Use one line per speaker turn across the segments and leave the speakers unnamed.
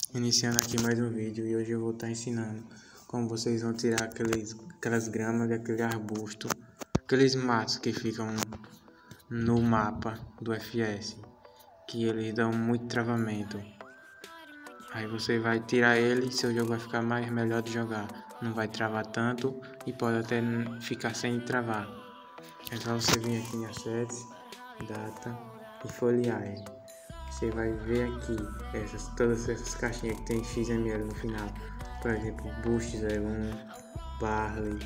Iniciando aqui mais um vídeo, e hoje eu vou estar ensinando como vocês vão tirar aquelas gramas daquele arbusto, aqueles matos que ficam no mapa do FPS, que eles dão muito travamento. Aí você vai tirar ele, seu jogo vai ficar melhor de jogar, não vai travar tanto e pode até ficar sem travar. É só você vir aqui em Assets, Data e folhear ele. Você vai ver aqui todas essas caixinhas que tem XML no final. Por exemplo, Boost 01, Barley,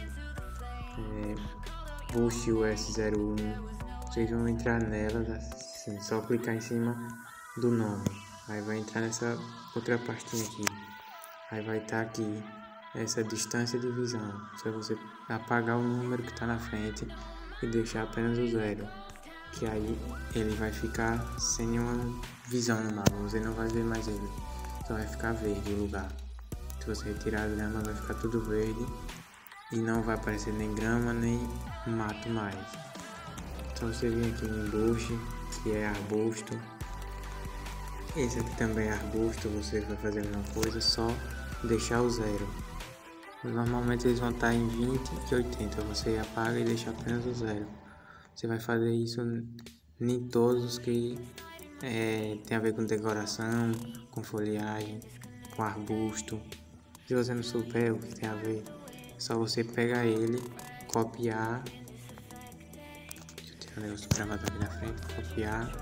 Boost US01. Vocês vão entrar nelas assim, só clicar em cima do nome. Aí vai entrar nessa outra pastinha aqui. Aí vai estar aqui essa distância de visão. Só você apagar o número que está na frente e deixar apenas o 0. Que aí ele vai ficar sem nenhuma visão no mapa, você não vai ver mais ele, só vai ficar verde o lugar. Se você retirar a grama vai ficar tudo verde e não vai aparecer nem grama nem mato mais. Então você vem aqui no bush, que é arbusto, esse aqui também é arbusto, você vai fazer a mesma coisa, só deixar o 0. Normalmente eles vão estar em 20 e 80, você apaga e deixa apenas o 0. Você vai fazer isso em todos os que tem a ver com decoração, com folhagem, com arbusto. Se você não souber o que tem a ver, é só você pegar ele, copiar. Deixa eu tirar o negócio gravado aqui na frente, copiar.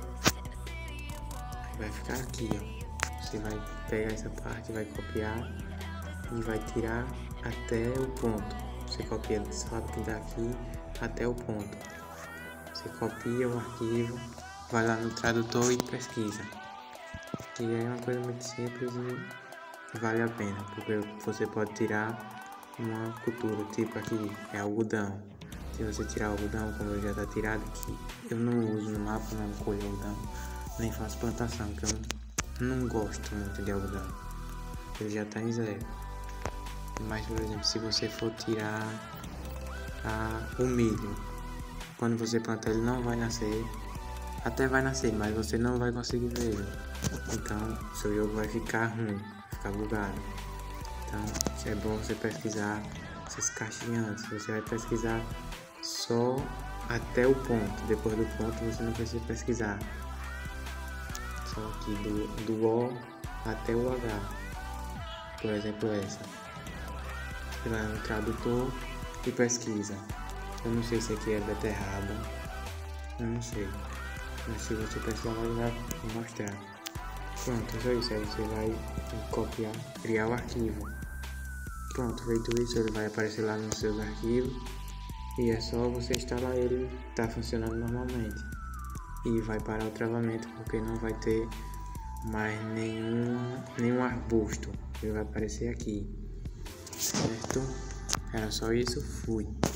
Vai ficar aqui, ó. Você vai pegar essa parte, vai copiar e vai tirar até o ponto. Você copia desse lado que daqui até o ponto. Você copia o arquivo, vai lá no tradutor e pesquisa. E é uma coisa muito simples e vale a pena, porque você pode tirar uma cultura, tipo aqui é algodão. Se você tirar algodão, como já está tirado aqui, eu não uso no mapa, não colho algodão, nem faço plantação, porque eu não gosto muito de algodão. Ele já está em 0. Mas, por exemplo, se você for tirar o milho, quando você plantar ele não vai nascer, até vai nascer, mas você não vai conseguir ver ele. Então seu jogo vai ficar ruim, vai ficar bugado. Então é bom você pesquisar essas caixinhas antes. Você vai pesquisar só até o ponto, depois do ponto você não precisa pesquisar. Só aqui do O até o H, por exemplo essa. Você vai no tradutor e pesquisa. Eu não sei se aqui é beterraba, eu não sei, mas se você precisar vai mostrar. Pronto, é só isso, aí você vai copiar, criar o arquivo. Pronto, feito isso ele vai aparecer lá nos seus arquivos e é só você instalar ele, tá funcionando normalmente. E vai parar o travamento porque não vai ter mais nenhum arbusto, ele vai aparecer aqui, certo? Era só isso, fui.